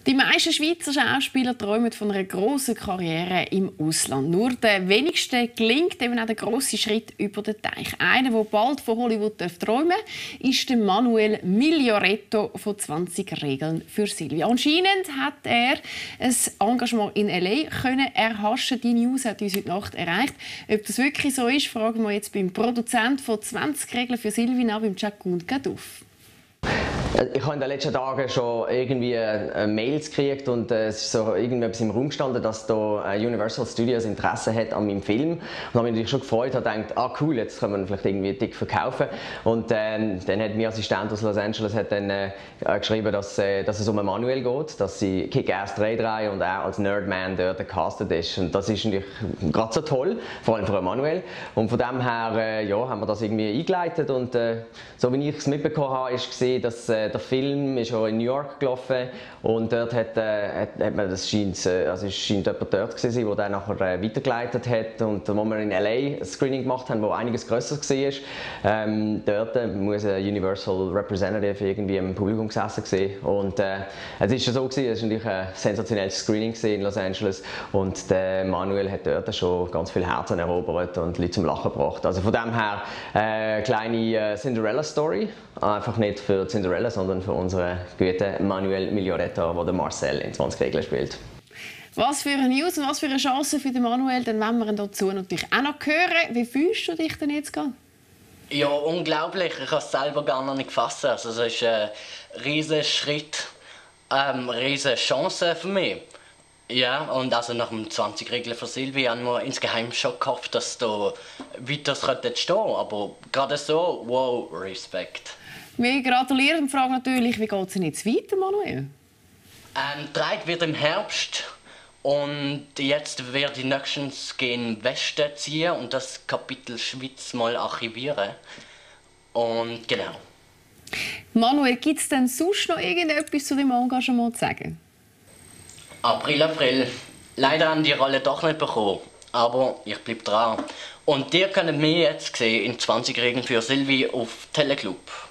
Die meisten Schweizer Schauspieler träumen von einer grossen Karriere im Ausland. Nur den wenigsten gelingt eben auch der grosse Schritt über den Teich. Einer, der bald von Hollywood träumen darf, ist der Manuel Miglioretto von 20 Regeln für Silvia. Anscheinend hat er ein Engagement in L.A. können erhaschen. Die News hat uns heute Nacht erreicht. Ob das wirklich so ist, fragen wir jetzt beim Produzenten von 20 Regeln für Silvia, beim Jacun Gadouf. Ich habe in den letzten Tagen schon irgendwie Mails gekriegt und es ist so irgendetwas im Raum gestanden, dass da Universal Studios Interesse hat an meinem Film. Und habe mich natürlich schon gefreut und gedacht, ah cool, jetzt können wir ihn vielleicht irgendwie dick verkaufen. Und dann hat mein Assistent aus Los Angeles hat dann, geschrieben, dass es um Manuel geht, dass sie Kick-Ass 3 drehen und er als Nerdman dort gecastet ist. Und das ist natürlich gerade so toll, vor allem für Manuel. Und von dem her ja, haben wir das irgendwie eingeleitet und so wie ich es mitbekommen habe, ist gesehen, dass der Film ist auch in New York gelaufen und dort hat man, das scheint jemand dort gewesen, der dann nachher weitergeleitet hat und wo wir in LA ein Screening gemacht haben, wo einiges grösser war, dort muss ein Universal Representative irgendwie im Publikum gesessen sein und es ist so gewesen, es war natürlich ein sensationelles Screening in Los Angeles und der Manuel hat dort schon ganz viel Herzen erobert und Leute zum Lachen gebracht. Also von dem her kleine Cinderella-Story, einfach nicht für Cinderella, sondern für unseren guten Manuel Miglioretto, der Marcel in 20 Regeln spielt. Was für eine News und was für eine Chance für den Manuel, dann wollen wir ihn dazu natürlich auch noch hören. Wie fühlst du dich denn jetzt gerade? Ja, unglaublich. Ich kann es selber gar noch nicht fassen. Also, es ist ein riesiger Schritt, eine riesige Chance für mich. Ja, und also nach dem 20 Regeln für Silvia haben wir insgeheim schon gehofft, dass da weiter stehen könnte. Aber gerade so, wow, Respekt. Wir gratulieren und fragen natürlich, wie geht es denn jetzt weiter, Manuel? Dreit wird im Herbst und jetzt werde ich nächstens gen Westen ziehen und das Kapitel Schweiz mal archivieren. Und genau. Manuel, gibt es denn sonst noch irgendetwas zu deinem Engagement zu sagen? April. Leider haben die Rolle doch nicht bekommen, aber ich bleibe dran. Und ihr könnt mich jetzt sehen in 20 Regeln für Silvi auf Teleclub.